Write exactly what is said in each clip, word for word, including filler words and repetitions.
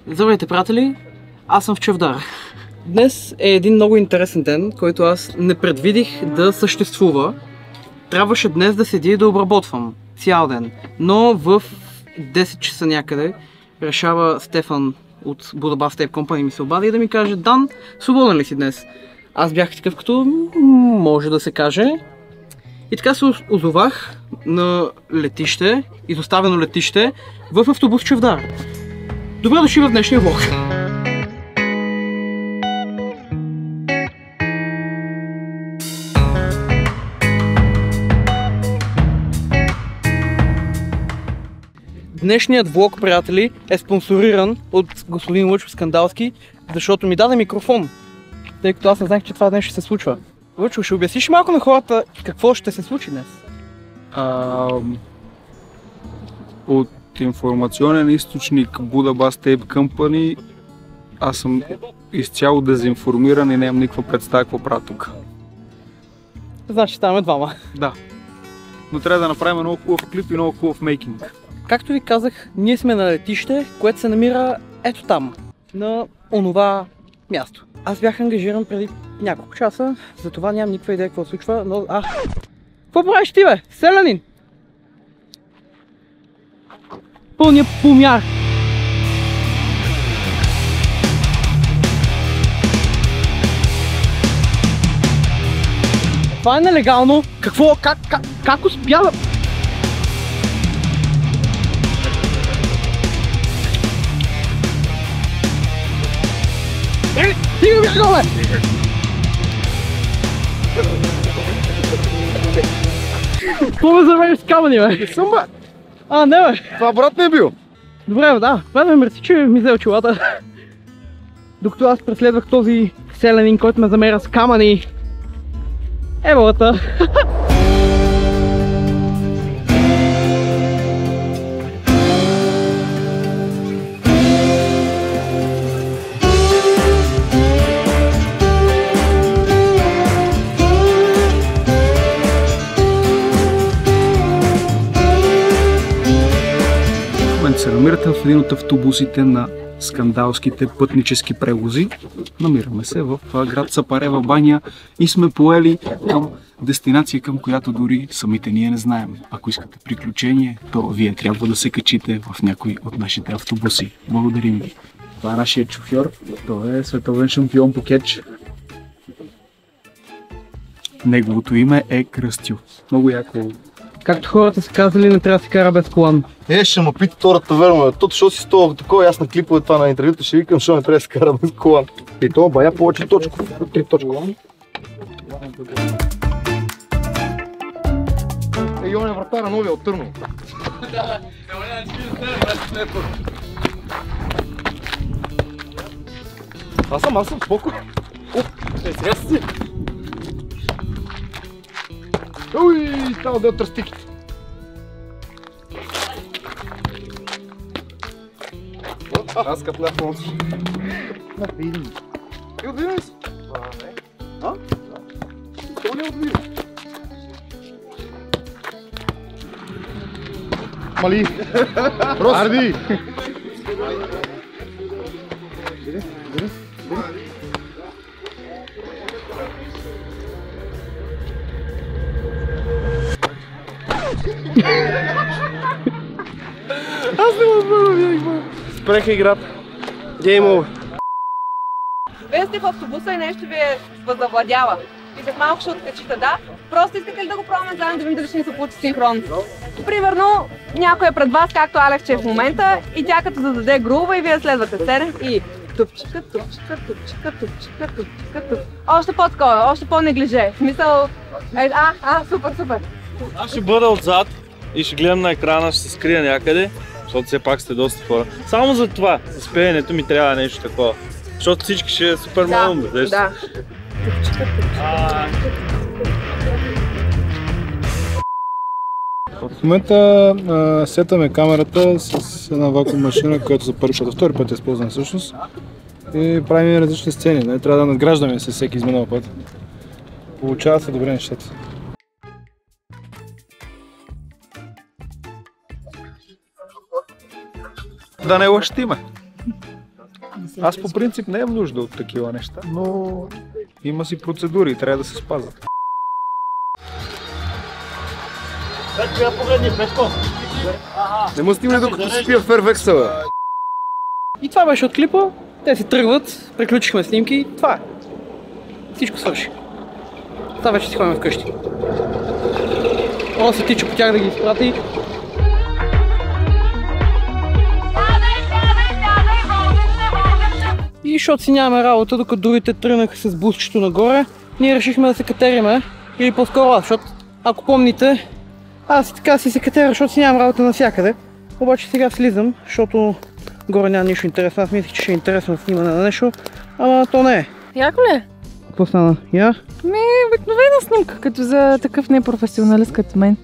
Здравейте, приятели! Аз съм в Чавдар. Днес е един много интересен ден, който аз не предвидих да съществува. Трябваше днес да седя и да обработвам цял ден, но в десет часа някъде решава Стефан от Budabust Tape Company ми се обади и да ми каже: Дан, свободен ли си днес? Аз бях такъв като може да се каже. И така се озовах на летище, изоставено летище, в автобус Чавдар. Добре дошли в днешния влог. Днешният влог, приятели, е спонсориран от господин Лъчо Скандалски, защото ми даде микрофон, тъй като аз не знаех, че това днес ще се случва. Лъчо, ще обясниш малко на хората какво ще се случи днес? А, от информационен източник Budabust Tape Company аз съм изцяло дезинформиран и нямам никаква представа какво правя тук. Значи ставаме двама. Да. Но трябва да направим много хубав клип и много хубав мейкинг. Както ви казах, ние сме на летище, което се намира ето там, на онова място. Аз бях ангажиран преди няколко часа, затова нямам никаква идея какво се случва, но... А! Какво правиш ти, бе? Селянин! Пълния помяр! Това е нелегално! Какво? Как? Как, как успя да... Е, стига бяга, бе! Какво ме заведеш с камъни, бе? Не съм, бе! А, не, бе! Това брат не е бил! Добре, бе, да. Бе, ме мерси, че ми взе очилата. Докато аз преследвах този селянин, който ме замеря с камъни. Еволата! Се намирате в един от автобусите на скандалските пътнически превози. Намираме се в град Сапарева баня и сме поели към дестинация, към която дори самите ние не знаем. Ако искате приключение, то вие трябва да се качите в някой от нашите автобуси. Благодарим ви. Това е нашият шофьор. Той е световен шампион по кетч. Неговото име е Кръстю. Много яко. Както хората са казали, не трябва да се кара без колан. Е, ще ме пита втората верно, тото, що си стова такова, аз на клипове това на интервюта ще викам, що не трябва да се кара без колан. И това бая повече точков, три точки. Е, и он е вратара новия от Търново. Аз съм, аз съм, спокойно. Е, сега си. Уй, става да тръстиките. Аз като ляв монстр. На видим. И от видим ли си? А, не. А? Това не е от видим. Мали! Арди! Биде, биде, биде. Аз не мога да бях. Спреха играта. Game over. Вие сте в автобуса и нещо ви е възавладява. И след малко ще откачите, да? Просто искате ли да го пробваме заедно да видим дали ще ни се получи синхрон? Примерно, някой е пред вас, както Алекс, че е в момента, и тя като зададе грува и вие следвате седем и тупчика, тупчика, тупчика, тупчика, тупчика, тупчика. Още по-скоро, още по-неглиже. В смисъл... Е, а, а, супер, супер. Аз ще бъда отзад и ще гледам на екрана, ще се скрия някъде, защото все пак сте доста хора. Само за това, с пеенето ми трябва нещо такова. Защото всички ще е супер малко, да, да. В момента а, сетаме камерата с една вакуум машина, която за първи път, втори път е използвана всъщност. И правим различни сцени, не? Трябва да надграждаме се всеки изминал път. Получава се добре нещата. Да не лъщиме. Аз по принцип не имам нужда от такива неща, но има си процедури и трябва да се спазват. Не му стигне докато си пия Фервекса, бе. И това беше от клипа. Те си тръгват, приключихме снимки. Това е. Всичко свърши. Сега вече си ходим вкъщи. О, се тича по тях да ги изпрати. И защото си нямаме работа, докато другите тръгнаха с бусчето нагоре, ние решихме да се катериме. Или по-скоро аз, защото ако помните, аз и така си се катера, защото си нямам работа навсякъде. Обаче сега слизам, защото горе няма нищо интересно. Аз мислих, че ще е интересно снимане на нещо, ама то не е. Яко ли? Какво стана? Я? Ми, обикновена снимка, като за такъв непрофесионалист като мен.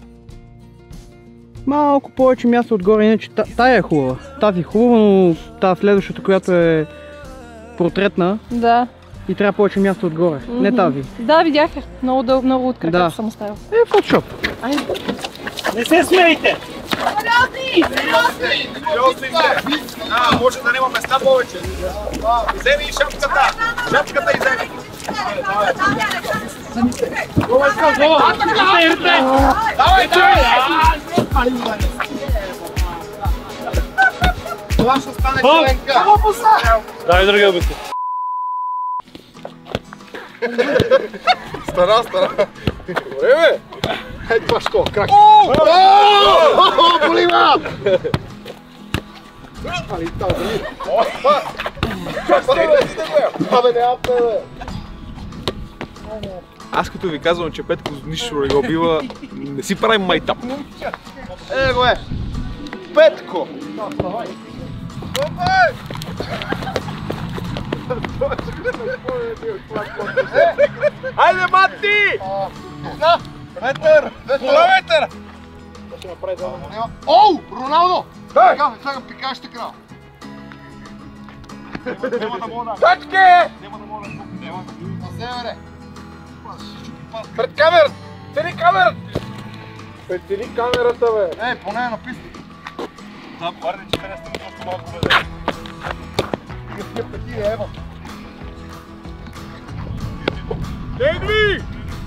Малко повече място отгоре, иначе тая е хубава. Тази е хубава, но тази следващата, която е портретна Да. и трябва повече място отгоре. Mm-hmm. Не тази. Да, видях я. Много дълго, много от краката да. съм оставил. Е, фотошоп. Не се смейте! А, може да няма места повече. Вземи и шапката. Шапката и вземи. Давай, давай! Това ще стане членка. Дай другия бити. Стара, стара. Добре, бе. Ей, това що, крак. Боли, ма! Али, тази, дали? Абе, няма бе. Аз като ви казвам, че Петко нищо не го бива, не си правим майтап. Е, го е. Петко! Айде, Мати! Метър! Метър! Оу, Роналдо! Чакам, чакам, пикаш крал. Тачке! На севере. Пред камерата! Тени камерата! Петели камерата, бе! Е, поне е написано. Да, парни четиристотин просто малко бе. Тига тия пети, ева. Тегли!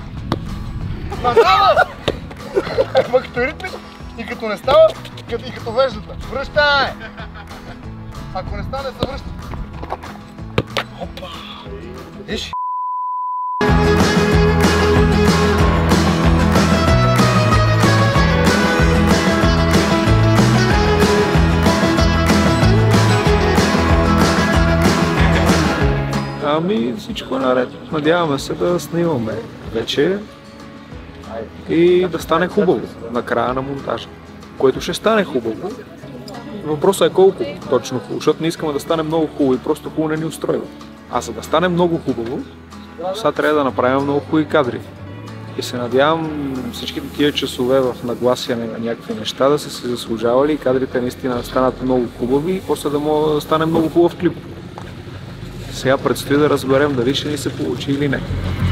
Назад! Ема като ритми и като не става, и като веждата. Връщай! Ако не стане, се връща. Опа! Виж? Ами всичко е наред. Надяваме се да снимаме вече и да стане хубаво на края на монтажа. Което ще стане хубаво. Въпросът е колко точно хубаво, защото не искаме да стане много хубаво и просто хубаво не ни устройва. А за да стане много хубаво, сега трябва да направим много хубави кадри. И се надявам всички тия часове в нагласяне на някакви неща да са се заслужавали и кадрите наистина да станат много хубави и после да може да стане много хубав клип. Сега предстои да разберем дали ще ни се получи или не.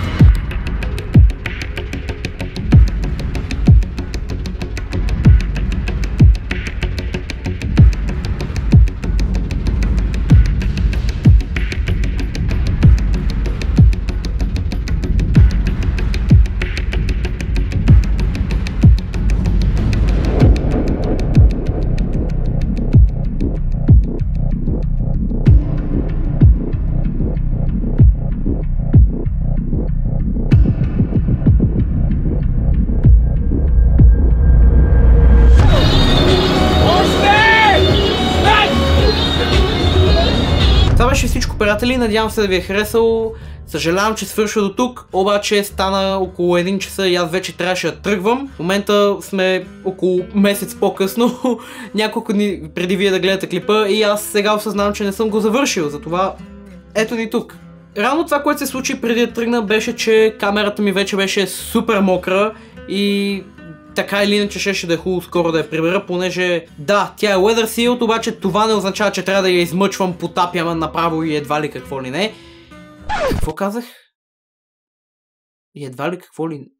Това беше всичко, приятели, надявам се да ви е харесало. Съжалявам, че свършва до тук, обаче стана около един часа и аз вече трябваше да тръгвам. В момента сме около месец по-късно, няколко дни преди вие да гледате клипа и аз сега осъзнавам, че не съм го завършил, затова ето ни тук. Реално това, което се случи преди да тръгна, беше, че камерата ми вече беше супер мокра и така или иначе ще да е хубаво скоро да я прибера, понеже да, тя е Weather Sealed, обаче това не означава, че трябва да я измъчвам, потапям направо и едва ли какво ли не. Какво казах? И едва ли какво ли...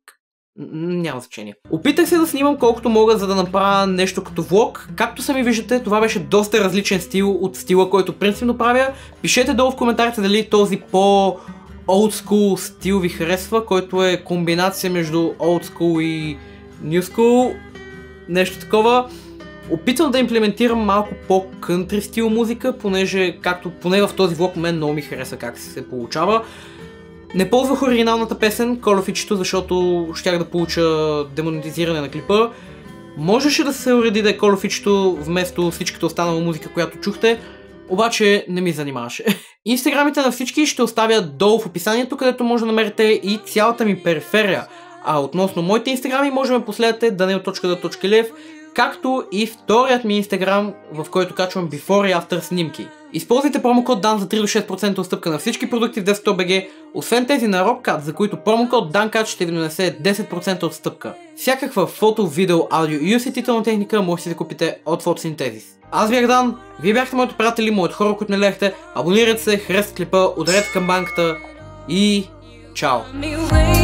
Няма значение. Опитах се да снимам колкото мога, за да направя нещо като влог. Както сами виждате, това беше доста различен стил от стила, който принципно правя. Пишете долу в коментарите дали този по old school стил ви харесва, който е комбинация между old school и new school. Нещо такова. Опитвам да имплементирам малко по-кънтри стил музика, понеже както поне в този влог мен много ми хареса как се получава. Не ползвах оригиналната песен, Call of Duty, защото щях да получа демонетизиране на клипа. Можеше да се уреди да е Call of Duty вместо всичката останала музика, която чухте, обаче не ми занимаваше. Инстаграмите на всички ще оставя долу в описанието, където може да намерите и цялата ми периферия. А относно моите инстаграми може да ме последвате даниел точка д точка илиев, както и вторият ми инстаграм, в който качвам before и after снимки. Използвайте промокод дан за три до шест процента отстъпка на всички продукти в Desktop би джи, освен тези на RockCat, за които промокод данкат ще ви донесе десет процента отстъпка. Всякаква фото, видео, аудио и осветителна техника можете да купите от Photosynthesis. Аз бях Дан, вие бяхте моите приятели, моите хора, които не лехте, абонирайте се, харесайте клипа, ударете камбанката и чао!